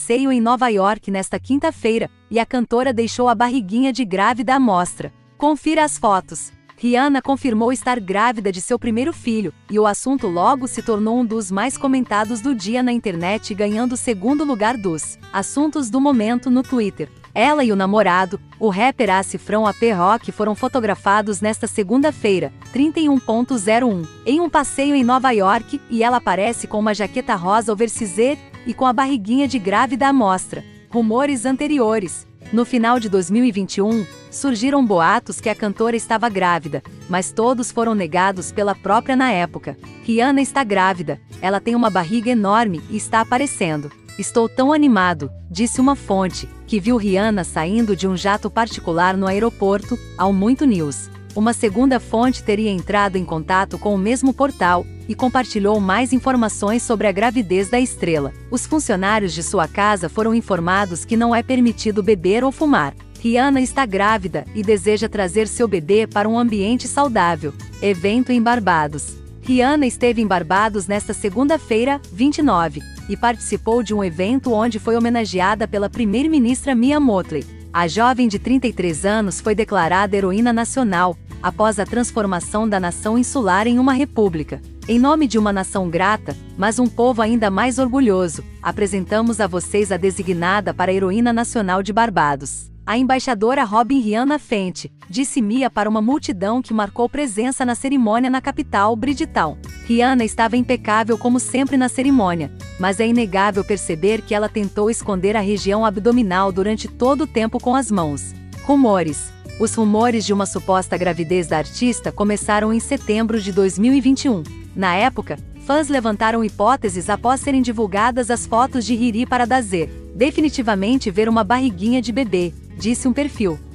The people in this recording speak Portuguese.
passeio em Nova York nesta quinta-feira, e a cantora deixou a barriguinha de grávida à mostra. Confira as fotos. Rihanna confirmou estar grávida de seu primeiro filho, e o assunto logo se tornou um dos mais comentados do dia na internet, ganhando o segundo lugar dos assuntos do momento no Twitter. Ela e o namorado, o rapper A$AP Rocky, foram fotografados nesta segunda-feira, 31/01, em um passeio em Nova York, e ela aparece com uma jaqueta rosa oversize e com a barriguinha de grávida à mostra. Rumores anteriores. No final de 2021, surgiram boatos que a cantora estava grávida, mas todos foram negados pela própria na época. Rihanna está grávida, ela tem uma barriga enorme e está aparecendo. Estou tão animado, disse uma fonte, que viu Rihanna saindo de um jato particular no aeroporto, ao Muito News. Uma segunda fonte teria entrado em contato com o mesmo portal e compartilhou mais informações sobre a gravidez da estrela. Os funcionários de sua casa foram informados que não é permitido beber ou fumar. Rihanna está grávida e deseja trazer seu bebê para um ambiente saudável. Evento em Barbados. Rihanna esteve em Barbados nesta segunda-feira, 29, e participou de um evento onde foi homenageada pela primeira-ministra Mia Mottley. A jovem de 33 anos foi declarada heroína nacional, após a transformação da nação insular em uma república. Em nome de uma nação grata, mas um povo ainda mais orgulhoso, apresentamos a vocês a designada para heroína nacional de Barbados. A embaixadora Robin Rihanna Fenty, disse Mia para uma multidão que marcou presença na cerimônia na capital, Bridgetown. Rihanna estava impecável como sempre na cerimônia, mas é inegável perceber que ela tentou esconder a região abdominal durante todo o tempo com as mãos. Rumores. Os rumores de uma suposta gravidez da artista começaram em setembro de 2021. Na época, fãs levantaram hipóteses após serem divulgadas as fotos de Riri para Dazer. Definitivamente ver uma barriguinha de bebê, disse um perfil.